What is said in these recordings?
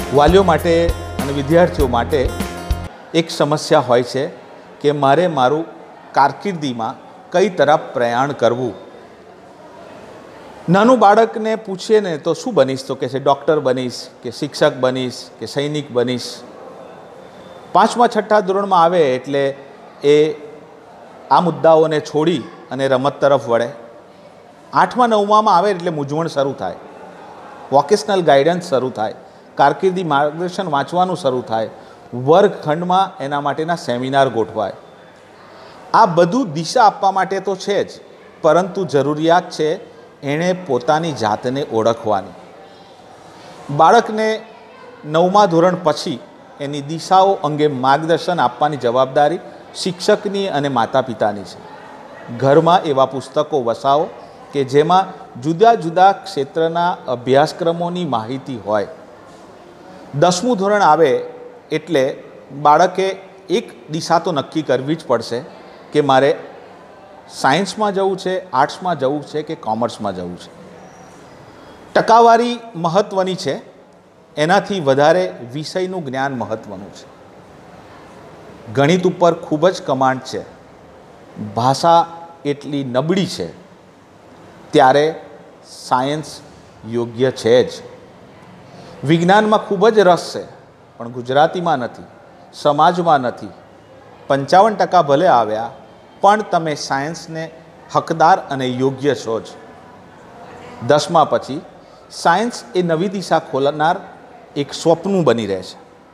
વાલીઓ માટે અને વિદ્યાર્થીઓ માટે એક સમસ્યા હોય છે કે મારે મારું કારકિર્દીમાં કઈ તરફ પ્રયાણ કરવું। નાનું બાળકને પૂછીએ ને તો શું બનીશ, તો કે છે ડૉક્ટર બનીશ કે શિક્ષક બનીશ કે સૈનિક બનીશ। 5મા 6ઠા ધોરણમાં આવે એટલે એ આ મુદ્દાઓને છોડી અને રમત તરફ વળે। 8મા 9મામાં આવે એટલે મૂંઝવણ શરૂ થાય, વોકેશનલ ગાઈડન્સ શરૂ થાય, કારકિર્દી માર્ગદર્શન વાંચવાનું શરૂ થાય, વર્ગખંડમાં એના માટેના સેમિનાર ગોઠવાય। આ બધું દિશા આપવા માટે તો છે જ, પરંતુ જરૂરિયાત છે એણે પોતાની જાતને ઓળખવાની। બાળકને 9મા ધોરણ પછી એની દિશાઓ અંગે માર્ગદર્શન આપવાની જવાબદારી શિક્ષકની અને માતા પિતાની છે। ઘરમાં એવા પુસ્તકો વસાવો કે જેમાં જુદા જુદા ક્ષેત્રના અભ્યાસક્રમોની માહિતી હોય। 10મું ધોરણ આવે એટલે બાળકે એક દિશા તો નક્કી કરવી જ પડશે કે મારે સાયન્સમાં જવું છે, આર્ટ્સમાં જવું છે કે કોમર્સમાં જવું છે। ટકાવારી મહત્ત્વની છે, એનાથી વધારે વિષયનું જ્ઞાન મહત્ત્વનું છે। ગણિત ઉપર ખૂબ જ કમાન્ડ છે, ભાષા એટલી નબળી છે, ત્યારે સાયન્સ યોગ્ય છે જ। વિજ્ઞાનમાં ખૂબ જ રસ છે, પણ ગુજરાતીમાં નથી, સમાજમાં નથી। 55% ભલે આવ્યા, પણ તમે સાયન્સને હકદાર અને યોગ્ય છો જ। 10મા પછી સાયન્સ એ નવી દિશા ખોલનાર એક સ્વપ્ન બની રહે છે।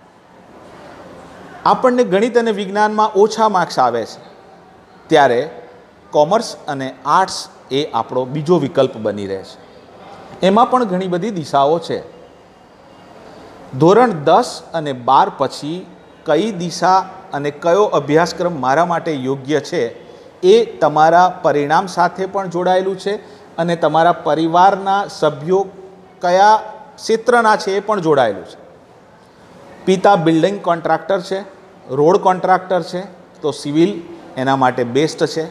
આપણને ગણિત અને વિજ્ઞાનમાં ઓછા માર્ક્સ આવે છે, ત્યારે કોમર્સ અને આર્ટ્સ એ આપણો બીજો વિકલ્પ બની રહે છે। એમાં પણ ઘણી બધી દિશાઓ છે। ધોરણ 10 અને 12 પછી કઈ દિશા અને કયો અભ્યાસક્રમ મારા માટે યોગ્ય છે એ તમારા પરિણામ સાથે પણ જોડાયેલું છે અને તમારા પરિવારના સભ્યો કયા ક્ષેત્રના છે એ પણ જોડાયેલું છે। પિતા બિલ્ડિંગ કોન્ટ્રાક્ટર છે, રોડ કોન્ટ્રાક્ટર છે, તો સિવિલ એના માટે બેસ્ટ છે।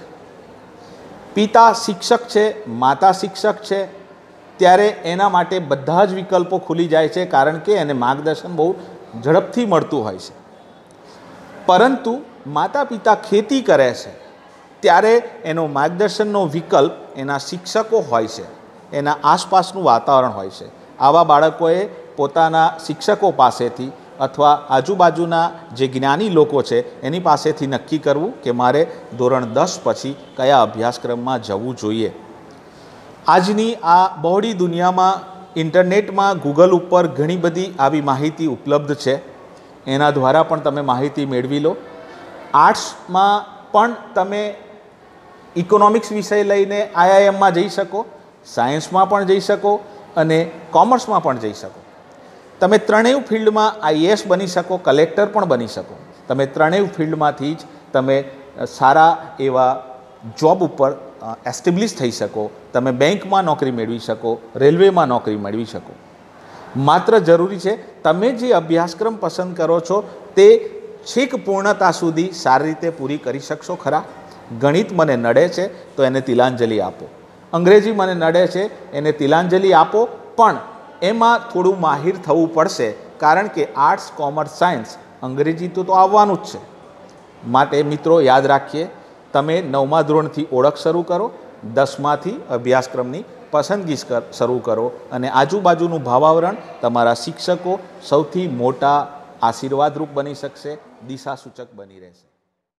પિતા શિક્ષક છે, માતા શિક્ષક છે, ત્યારે એના માટે બધા જ વિકલ્પો ખુલી જાય છે, કારણ કે એને માર્ગદર્શન બહુ ઝડપથી મળતું હોય છે। પરંતુ માતા પિતા ખેતી કરે છે, ત્યારે એનો માર્ગદર્શનનો વિકલ્પ એના શિક્ષકો હોય છે, એના આસપાસનું વાતાવરણ હોય છે। આવા બાળકોએ પોતાના શિક્ષકો પાસેથી અથવા આજુબાજુના જે જ્ઞાની લોકો છે એની પાસેથી નક્કી કરવું કે મારે ધોરણ 10 પછી કયા અભ્યાસક્રમમાં જવું જોઈએ। આજની આ બહોળી દુનિયામાં ઇન્ટરનેટમાં ગૂગલ ઉપર ઘણી બધી આવી માહિતી ઉપલબ્ધ છે, એના દ્વારા પણ તમે માહિતી મેળવી લો। આર્ટ્સમાં પણ તમે ઇકોનોમિક્સ વિષય લઈને IIMમાં જઈ શકો, સાયન્સમાં પણ જઈ શકો અને કોમર્સમાં પણ જઈ શકો। તમે ત્રણેય ફિલ્ડમાં IAS બની શકો, કલેક્ટર પણ બની શકો। તમે ત્રણેય ફિલ્ડમાંથી જ તમે સારા એવા જોબ ઉપર એસ્ટેબ્લિશ થઈ શકો, તમે બેંકમાં નોકરી મેળવી શકો, રેલવેમાં નોકરી મેળવી શકો। માત્ર જરૂરી છે તમે જે અભ્યાસક્રમ પસંદ કરો છો તે છેક પૂર્ણતા સુધી સારી રીતે પૂરી કરી શકશો ખરા? ગણિત મને નડે છે તો એને તિલાંજલિ આપો, અંગ્રેજી મને નડે છે એને તિલાંજલિ આપો, પણ એમાં થોડું માહિર થવું પડશે, કારણ કે આર્ટ્સ, કોમર્સ, સાયન્સ અંગ્રેજી તો આવવાનું જ છે। માટે મિત્રો યાદ રાખીએ, તમે 9મા ધોરણથી ઓળખ શરૂ કરો, 10માંથી અભ્યાસક્રમની પસંદગી શરૂ કરો અને આજુબાજુનું ભાવાવરણ તમારા શિક્ષકો સૌથી મોટા આશીર્વાદરૂપ બની શકશે, દિશાસૂચક બની રહેશે।